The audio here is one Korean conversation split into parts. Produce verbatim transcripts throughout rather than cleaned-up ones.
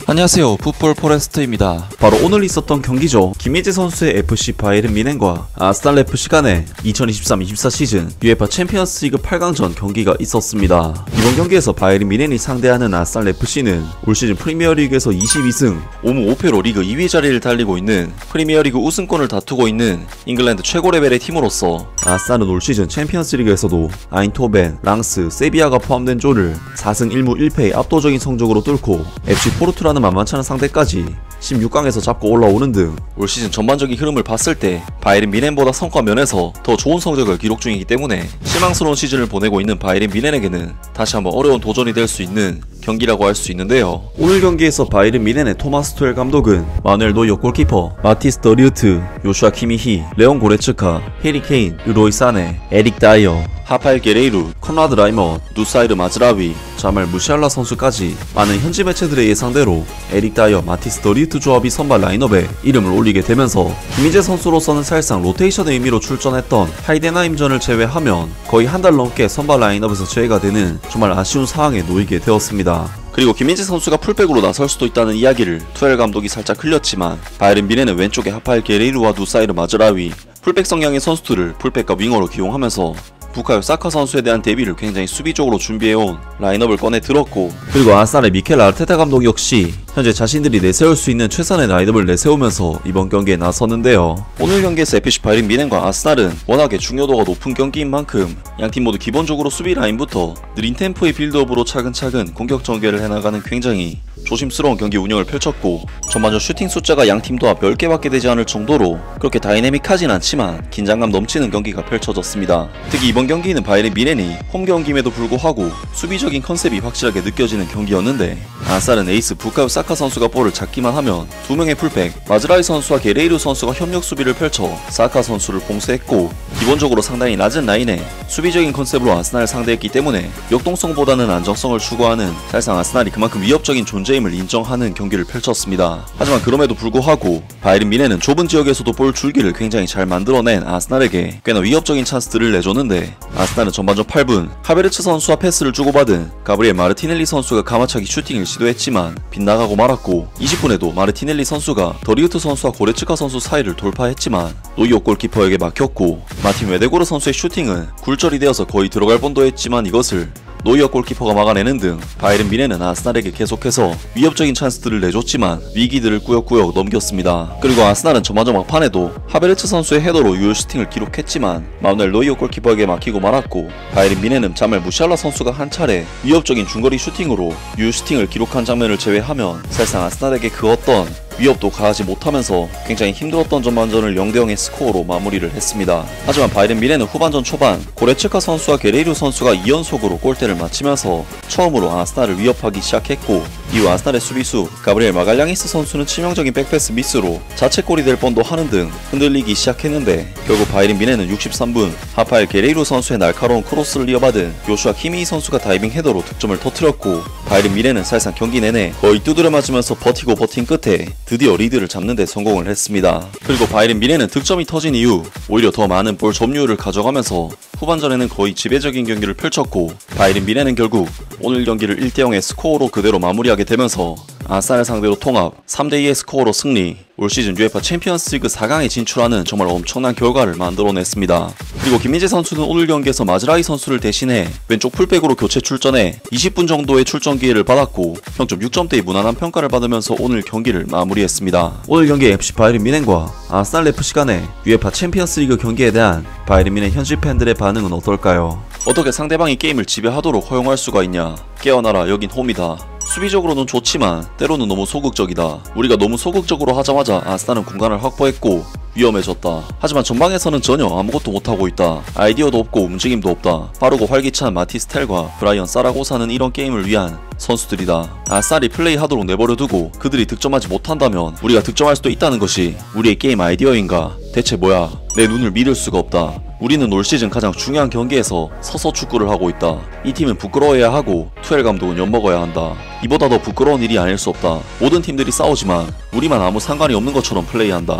안녕하세요, 풋볼 포레스트입니다. 바로 오늘 있었던 경기죠. 김민재 선수의 에프씨 바이에른 뮌헨과 아스날 에프씨 간의 이천이십삼 이십사 시즌 유에파 챔피언스리그 팔 강전 경기가 있었습니다. 이번 경기에서 바이에른 뮌헨이 상대하는 아스날 에프씨는 올 시즌 프리미어리그에서 이십이 승 오 무 오 패로 리그 이 위 자리를 달리고 있는 프리미어리그 우승권을 다투고 있는 잉글랜드 최고 레벨의 팀으로서 아스날은 올 시즌 챔피언스리그에서도 아인토벤, 랑스, 세비야가 포함된 조를 사 승 일 무 일 패의 압도적인 성적으로 뚫고 에프씨 포르투라는 만만치 않은 상대까지 십육 강에서 잡고 올라오는 등 올 시즌 전반적인 흐름을 봤을 때 바이에른 뮌헨보다 성과 면에서 더 좋은 성적을 기록 중이기 때문에 실망스러운 시즌을 보내고 있는 바이에른 뮌헨에게는 다시 한번 어려운 도전이 될 수 있는 경기라고 할 수 있는데요. 오늘 경기에서 바이에른 뮌헨의 토마스 투엘 감독은 마누엘 노이어 골키퍼, 마티스 더 리우트, 요슈아 키미히, 레온 고레츠카, 해리 케인, 르로이 사네, 에릭 다이어, 하파엘 게레이루, 컨라드 라이머, 누사이르 마즈라위, 자말 무시알라 선수까지 많은 현지 매체들의 예상대로 에릭 다이어, 마티스 더 리우트 조합이 선발 라인업에 이름을 올리게 되면서 김민재 선수로서는 사실상 로테이션의 의미로 출전했던 하이덴하임전을 제외하면 거의 한 달 넘게 선발 라인업에서 제외가 되는 정말 아쉬운 상황에 놓이게 되었습니다. 그리고 김민재 선수가 풀백으로 나설 수도 있다는 이야기를 투엘 감독이 살짝 흘렸지만 바이에른 뮌헨은 왼쪽에 하파엘 게레이루와 누사이르 마즈라위, 풀백 성향의 선수들을 풀백과 윙어로 기용하면서 부카요 사카 선수에 대한 대비를 굉장히 수비적으로 준비해온 라인업을 꺼내 들었고, 그리고 아스날의 미켈 아르테타 감독 역시 현재 자신들이 내세울 수 있는 최선의 라인업을 내세우면서 이번 경기에 나섰는데요. 오늘 경기에서 에프씨 바이에른 뮌헨과 아스날은 워낙에 중요도가 높은 경기인 만큼 양팀 모두 기본적으로 수비 라인부터 느린 템포의 빌드업으로 차근차근 공격 전개를 해나가는 굉장히 조심스러운 경기 운영을 펼쳤고, 전반전 슈팅 숫자가 양팀도 합 열 개밖에 되지 않을 정도로 그렇게 다이내믹하진 않지만 긴장감 넘치는 경기가 펼쳐졌습니다. 특히 이번 경기는 바이에른 뮌헨이 홈 경기임에도 불구하고 수비적인 컨셉이 확실하게 느껴지는 경기였는데, 아스날은 에이스 부카요 사카 선수가 볼을 잡기만 하면 두 명의 풀백 마즈라위 선수와 게레이루 선수가 협력 수비를 펼쳐 사카 선수를 봉쇄했고, 기본적으로 상당히 낮은 라인에 수비적인 컨셉으로 아스날을 상대했기 때문에 역동성보다는 안정성을 추구하는 사실상 아스날이 그만큼 위협적인 존재임을 인정하는 경기를 펼쳤습니다. 하지만 그럼에도 불구하고 바이에른 뮌헨은 좁은 지역에서도 볼 줄기를 굉장히 잘 만들어낸 아스날에게 꽤나 위협적인 찬스들을 내줬는데, 아스날은 전반전 팔 분 하베르츠 선수와 패스를 주고받은 가브리엘 마르티넬리 선수가 가마차기 슈팅을 시도했지만 빗나가고 말았고, 이십 분에도 마르티넬리 선수가 더리우트 선수와 고레츠카 선수 사이를 돌파했지만 노이어 골키퍼에게 막혔고, 마틴 웨데고르 선수의 슈팅은 굴절이 되어서 거의 들어갈 뻔도 했지만 이것을 노이어 골키퍼가 막아내는 등 바이에른 뮌헨은 아스날에게 계속해서 위협적인 찬스들을 내줬지만 위기들을 꾸역꾸역 넘겼습니다. 그리고 아스날은 전반전 막판에도 하베르츠 선수의 헤더로 유효 슈팅을 기록했지만 마누엘 노이어 골키퍼에게 막히고 말았고, 바이에른 뮌헨은 자말 무시알라 선수가 한 차례 위협적인 중거리 슈팅으로 유효 슈팅을 기록한 장면을 제외하면 사실상 아스날에게 그 어떤 위협도 가하지 못하면서 굉장히 힘들었던 전반전을 영 대 영의 스코어로 마무리를 했습니다. 하지만 바이에른 뮌헨은 후반전 초반 고레츠카 선수와 게레이루 선수가 이 연속으로 골대를 맞히면서 처음으로 아스날을 위협하기 시작했고, 이후 아스날의 수비수 가브리엘 마갈량이스 선수는 치명적인 백패스 미스로 자책골이 될 뻔도 하는 등 흔들리기 시작했는데, 결국 바이에른 뮌헨은 육십삼 분 하파엘 게레이루 선수의 날카로운 크로스를 이어받은 요슈아 키미히 선수가 다이빙 헤더로 득점을 터뜨렸고, 바이에른 뮌헨은 사실상 경기 내내 거의 두드려 맞으면서 버티고 버틴 끝에 드디어 리드를 잡는 데 성공을 했습니다. 그리고 바이에른 뮌헨은 득점이 터진 이후 오히려 더 많은 볼 점유율을 가져가면서 후반전에는 거의 지배적인 경기를 펼쳤고, 바이에른 뮌헨은 결국 오늘 경기를 일 대 영의 스코어로 그대로 마무리하게 되면서 아스날을 상대로 통합 삼 대 이의 스코어로 승리, 올 시즌 유에파 챔피언스리그 사 강에 진출하는 정말 엄청난 결과를 만들어냈습니다. 그리고 김민재 선수는 오늘 경기에서 마즈라위 선수를 대신해 왼쪽 풀백으로 교체 출전해 이십 분 정도의 출전 기회를 받았고 평 점 육 점대의 무난한 평가를 받으면서 오늘 경기를 마무리했습니다. 오늘 경기 에프씨 바이에른 뮌헨과 아스날 에프씨 간의 유에파 챔피언스리그 경기에 대한 바이에른 뮌헨 현지 팬들의 반응은 어떨까요? 어떻게 상대방이 게임을 지배하도록 허용할 수가 있냐? 깨어나라, 여긴 홈이다. 수비적으로는 좋지만 때로는 너무 소극적이다. 우리가 너무 소극적으로 하자마자 아스날은 공간을 확보했고 위험해졌다. 하지만 전방에서는 전혀 아무것도 못하고 있다. 아이디어도 없고 움직임도 없다. 빠르고 활기찬 마티스 텔과 브라이언 사라고사는 이런 게임을 위한 선수들이다. 아스날이 플레이하도록 내버려두고 그들이 득점하지 못한다면 우리가 득점할 수도 있다는 것이 우리의 게임 아이디어인가? 대체 뭐야? 내 눈을 믿을 수가 없다. 우리는 올 시즌 가장 중요한 경기에서 서서 축구를 하고 있다. 이 팀은 부끄러워해야 하고 투엘 감독은 엿먹어야 한다. 이보다 더 부끄러운 일이 아닐 수 없다. 모든 팀들이 싸우지만 우리만 아무 상관이 없는 것처럼 플레이한다.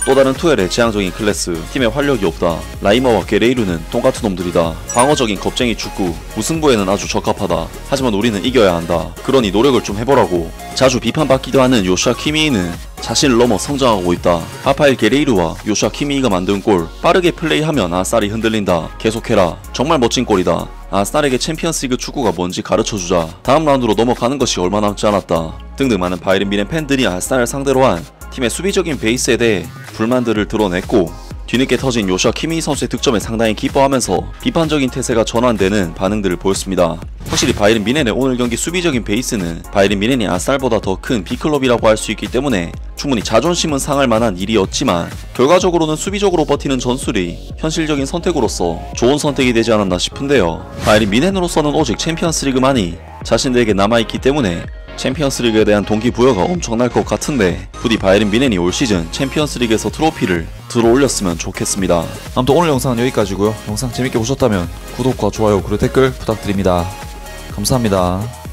또 다른 투엘의 재앙적인 클래스, 팀에 활력이 없다. 라이머와 게레이루는 똑같은 놈들이다. 방어적인 겁쟁이 축구, 무승부에는 아주 적합하다. 하지만 우리는 이겨야 한다. 그러니 노력을 좀 해보라고. 자주 비판받기도 하는 요슈아 키미이는 자신을 넘어 성장하고 있다. 라파엘 게레이루와 요슈아 키미이가 만든 골, 빠르게 플레이하면 아스날이 흔들린다. 계속해라. 정말 멋진 골이다. 아스날에게 챔피언스리그 축구가 뭔지 가르쳐주자. 다음 라운드로 넘어가는 것이 얼마 남지 않았다. 등등 많은 바이에른 뮌헨 팬들이 아스날을 상대로 한 팀의 수비적인 베이스에 대해 불만들을 드러냈고, 뒤늦게 터진 요슈아 키미이 선수의 득점에 상당히 기뻐하면서 비판적인 태세가 전환되는 반응들을 보였습니다. 확실히 바이에른 뮌헨의 오늘 경기 수비적인 베이스는 바이에른 뮌헨이 아스날보다 더 큰 B클럽이라고 할 수 있기 때문에 충분히 자존심은 상할 만한 일이었지만, 결과적으로는 수비적으로 버티는 전술이 현실적인 선택으로서 좋은 선택이 되지 않았나 싶은데요. 바이에른 뮌헨으로서는 오직 챔피언스리그만이 자신들에게 남아있기 때문에 챔피언스리그에 대한 동기부여가 엄청날 것 같은데, 부디 바이에른 뮌헨이 올 시즌 챔피언스리그에서 트로피를 들어올렸으면 좋겠습니다. 아무튼 오늘 영상은 여기까지고요. 영상 재밌게 보셨다면 구독과 좋아요 그리고 댓글 부탁드립니다. 감사합니다.